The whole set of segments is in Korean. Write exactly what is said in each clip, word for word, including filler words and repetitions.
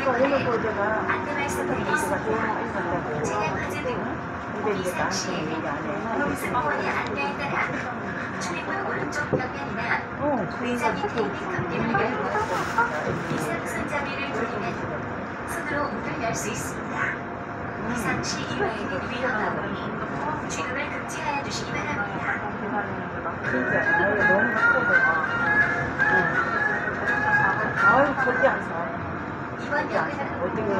오늘 또 제가 안내 말씀드리겠습니다. 차량 화재 등 고기 상시 서비스 보안의 안내에 따라 출입문 오른쪽 벽면이나 의자 밑에 있는 깜기를 열고 이상 손잡이를 돌리면 손으로 문을 열 수 있습니다. 이상 시 이외의 일이 위험하오니 취급을 금지하여 주시기 바랍니다. 진짜 아유 너무 바쁘다. 아유 절대 안 사. 이번 역은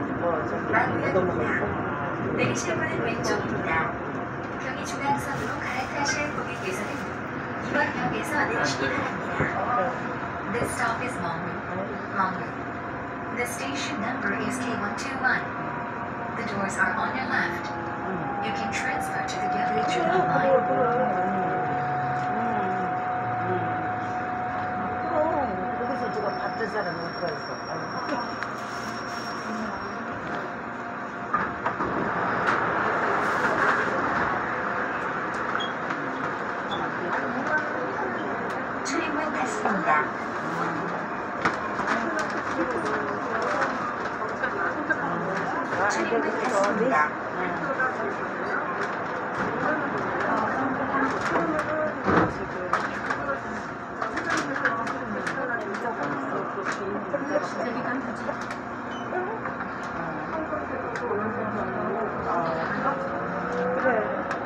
만우역입니다. 내리실 문은 왼쪽입니다. 경의중앙선으로 갈아타실 고객께서는 이번 역에서 내리시기 바랍니다. This stop is Longwood. Longwood. The station number is K one two one. The doors are on your left. You can transfer to the Gyeonggi-Junho line. 그럼 거기서 누가 받을 사람이 누가 있어? 출입문 닫습니다. 출입문 닫습니다. 그래.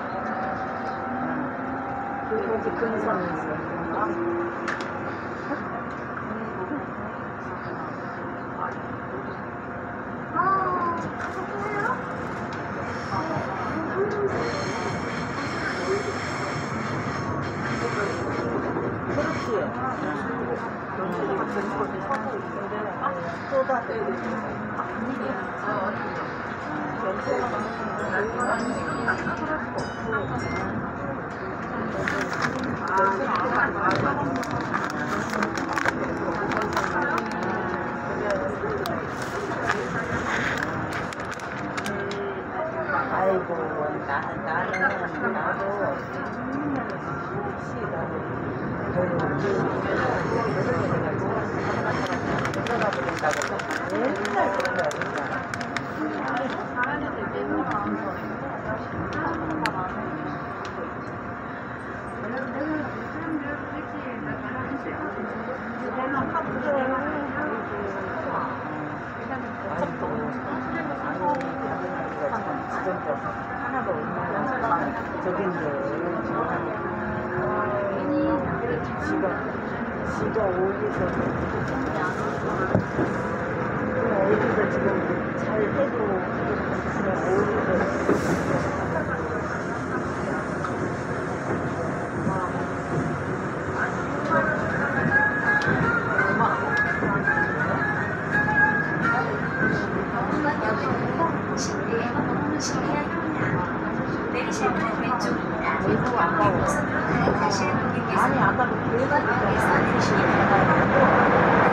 그리고 이제 근선이 있어. 아이고 나, 나는 나도 맨날 그런 거야 진짜. 하나도 없는 저긴데 지가 지가 어디서 어디서 지금 잘 해도 어디서 내리실 문은 왼쪽입니다. 우선으로 갈아타실 고객께서는 아니 아까도 이번 역에서 내리시기 바랍니다.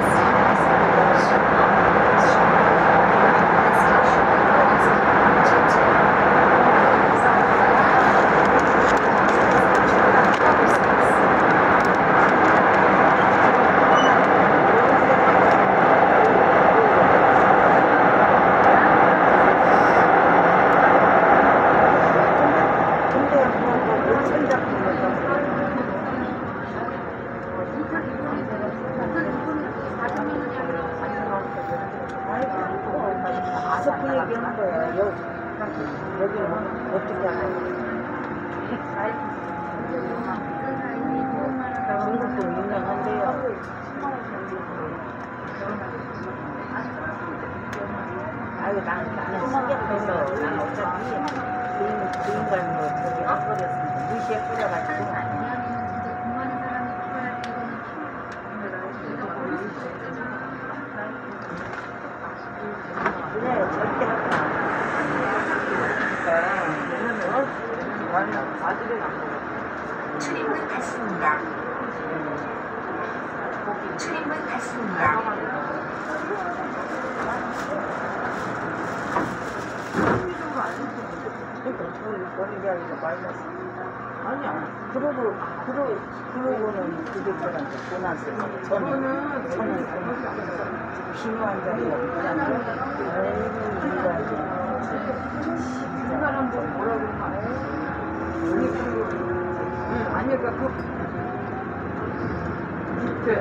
다섯 번 얘기하는 거야. 여기, 여기는 어떻게 하냐. 중국도 유명한데요. 아유, 난, 나는 신경해서, 난 어차피 주인, 주인간 뭐, 저기 해버렸으니까, 무시해 뿌려가지고. 그래, 절대 하지 마. 출입문 닫습니다. 출입문 닫습니다. 아니야. 그러고, 그러, 그러고는 그게 저한테 보너스. 저는, 저는, 저는. 비누 한 잔이 없잖아. 그 사람 보고 뭐라 그러면 안 돼. 아니, 그리고, 응, 아니, 그니까 그, 밑에,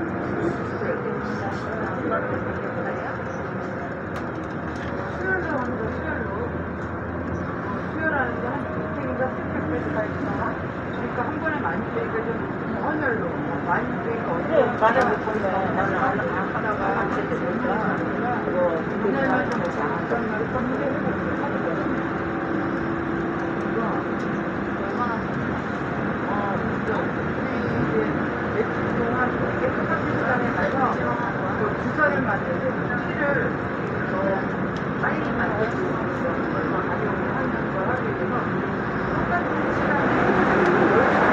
수혈로 하는 거, 수혈로. 수혈하는 거 한 팩인가 세 팩까지 가 있잖아. 그러니까 한 번에 많이 빼니까 좀 헌혈로. 많이 빼니까 그래, 어디 말을 못한다. 나는 안 하다가 안 되니까. 그거, 헌혈만 좀 그거 안 어떤 말 했던데. 며칠 동안 깨끗한 시간에 가서 그 주사를 만들고 피를 더 빨리 만들고 얼마 가격을 하면서 하기 위해서 똑같은 시간에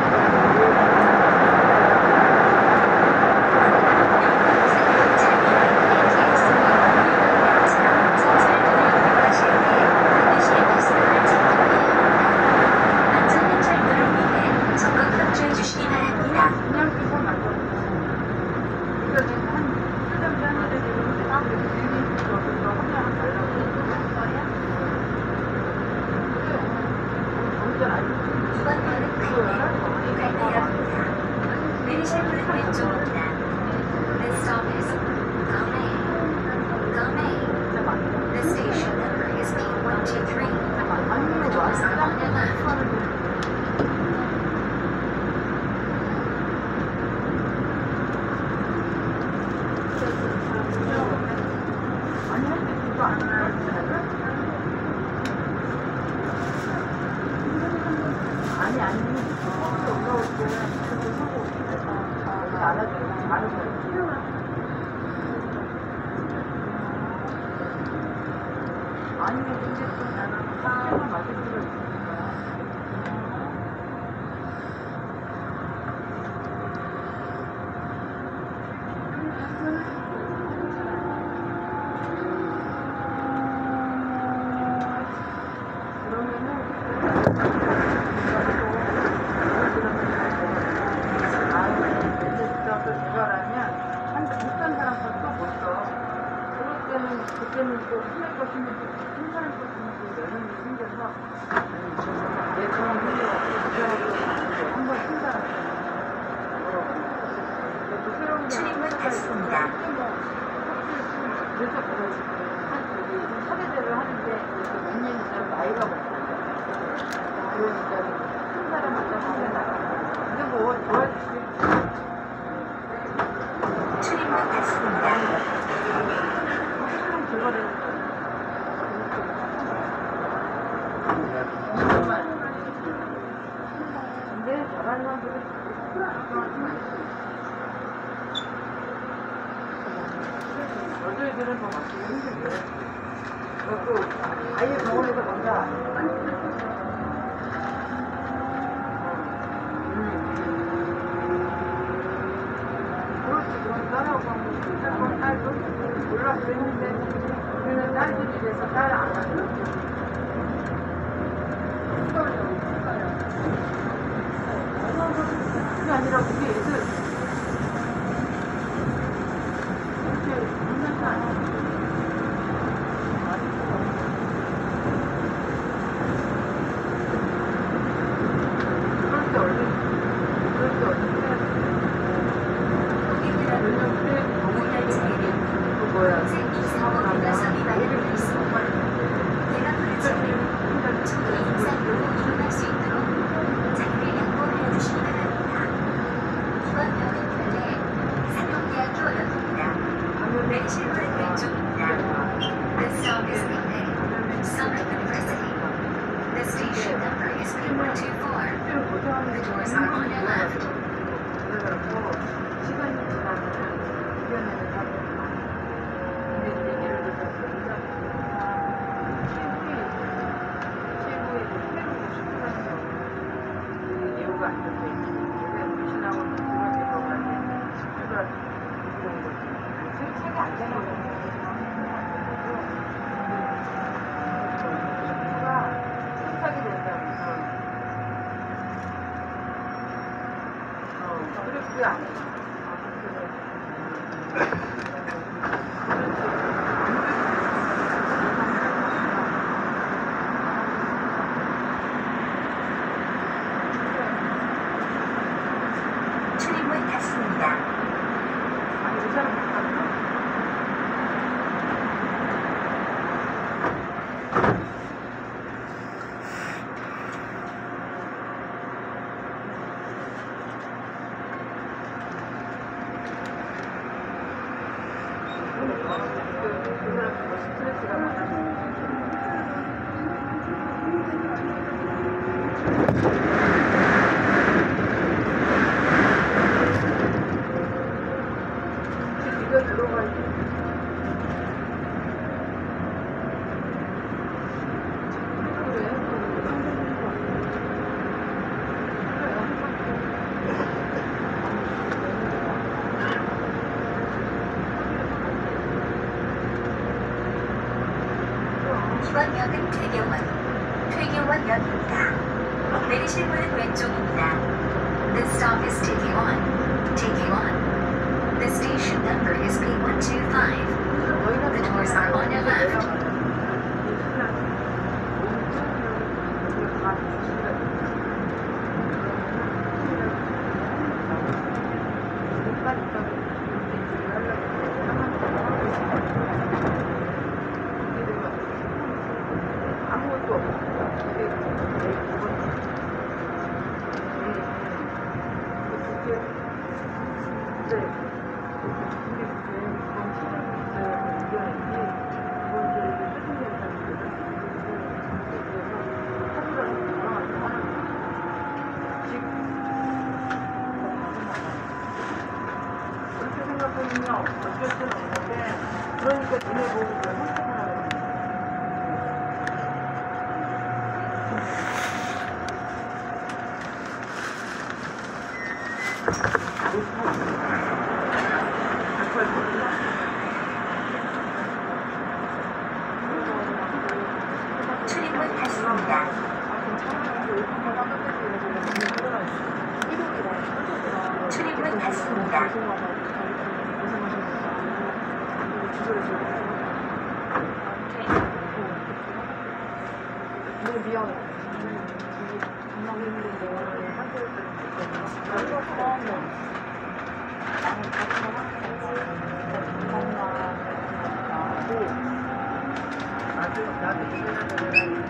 그냥 피서 만들고 그러니까 지금 한 수정 짜는데 지금 일기 저기서 하나 달라고 완전 아니 이번 편은 갈매로 갈매역입니다. 내리실 문은 왼쪽입니다. This stop is Galway. Galway. The station number is P one two three. The doors are on your left. 아니 할 때 그거 안 나왔잖아. 아니 아니 거기 올라올 때 그거 하고 여기 안아주고 안아주고 필요한 아니면 근데 또 나는 빡빡만 맞을 필요 있으니까 그때는 또 신을 거 신을 거 신사를 거 신을 거 여름이 생겨서 내 처음 생겨가지고 한번 신사를 또 새로운 출입문 닫습니다. 그래서 한 저기 사대대를 하는데 몇 년 있다가 나이가 먹거든요. 그러니까 신사를 만나서 나가. 근데 뭐 좋아지지. 출입문 닫습니다. 근데 잘하는 사람들은 여자애들은 더 맞기 힘들게. 그래갖고 아예 병원에서 뭔가 그렇지 그럼 딸하고 한번 딸도 몰라 그랬는데 우리는 딸들이 돼서 딸 안 하고 그게 아니라 그게 애들 이렇게 장난도 아니야. 그럴 때 얼른 그럴 때 얼른 해야 돼. 고객 여러분, 오늘 열차에는 그 뭐야 이상호 민가선이 마련되어 있습니다. 대각선을 지나면 초기 임산부로 이용할 수 있도록 자리를 양보하여 주시기 바랍니다. 이번 역은 현재 상용대학교역입니다. 내리실 문은 왼쪽입니다. The stop is Picnic, Summer University. The station number is P one two four. The doors are on your left. 그래갖고 시간이 지나면 이겨내는 사람들이 많아. 근데 이제 예를 들어서 여기가 최고의 새로운 식구라는 게 예우가 안 적혀 있는 게 무신하고 그렇게 들어가는 식구가 이런 거지. 책이 안 되는 거지. 식구가 생각이 된다고. 어, 그래, 그게 안 돼. 아, 그래. 그 사람 스트레스가 많아서. 네가 들어가야지. 이번 역은 퇴계원, 퇴계원역입니다. 내리실 문은 왼쪽입니다. This stop is Taegyeon, Taegyeon. The station number is P one two five. The doors are on your left. 아무것도 그렇게 생각하면 어쩔 수는 없는데 그러니까 니네 보고 왜 선택하라고 그러지? 출입문 닫습니다. 출입문 닫습니다. 너무 미안해. 정말 힘든데 한국에서 나도 처음에 나도 나도 일어나서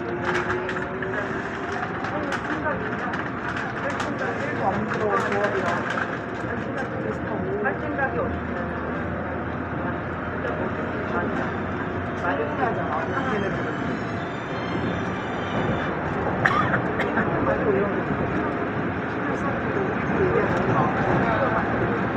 생각이냐? 할 생각 일도 안 들어 조합이랑 할 생각이 비슷하고 할 생각이 없으면 일단 어떻게 많이 많이 하잖아. 걔네들. 말고 이런 거 신경 얘기하는 거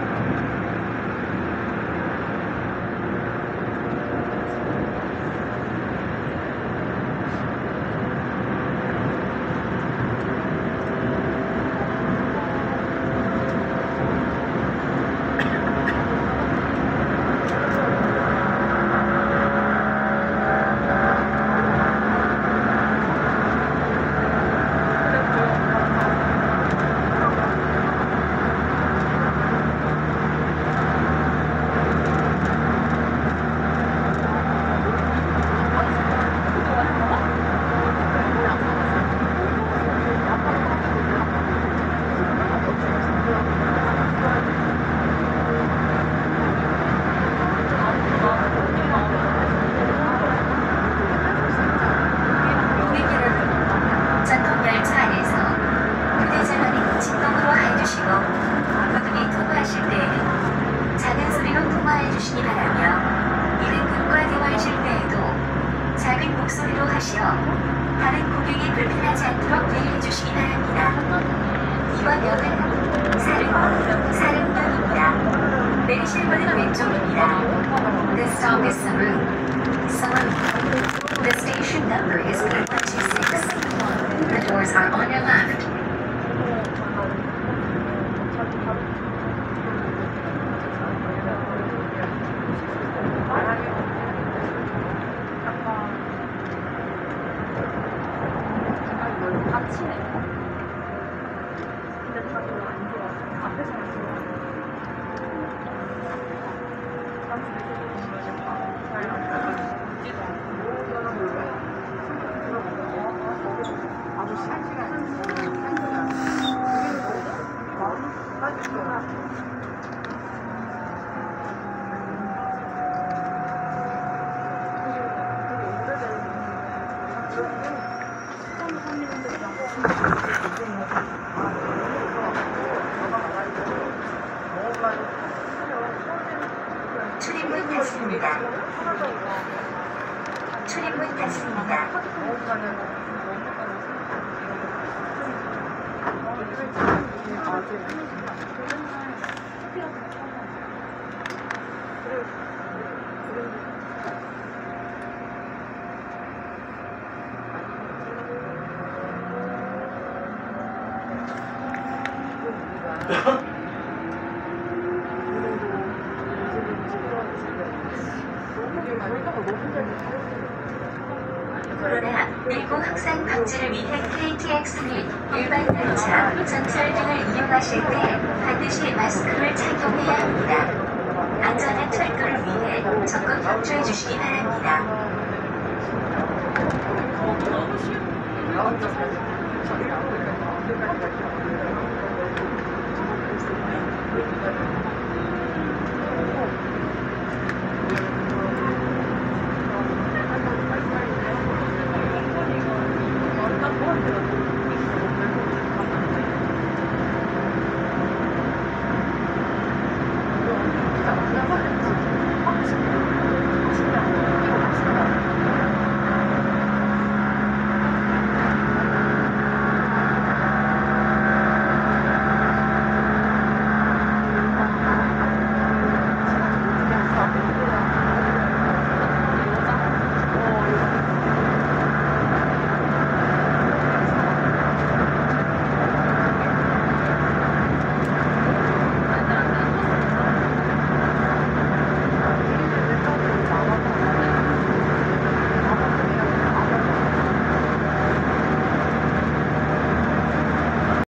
주시기 바라며 이른 분과 대화하실 때에도 작은 목소리로 하시어 다른 고객이 불편하지 않도록 배려해 주시기 바랍니다. 이번 역은 사릉, 사릉역입니다. 내리실 문은 왼쪽입니다. This stop is Sarum, Sarum. The station number is P one two six. The doors are on your left. 출입문 닫습니다. 닫습니다. 출입문 닫습니다. 코로나 일구 확산 방지를 위해 케이티엑스 및 일반 열차, 전철 등을 이용하실 때 반드시 마스크를 착용해야 합니다. 안전한 철도를 위해 적극 협조해 주시기 바랍니다. 너무 쉬운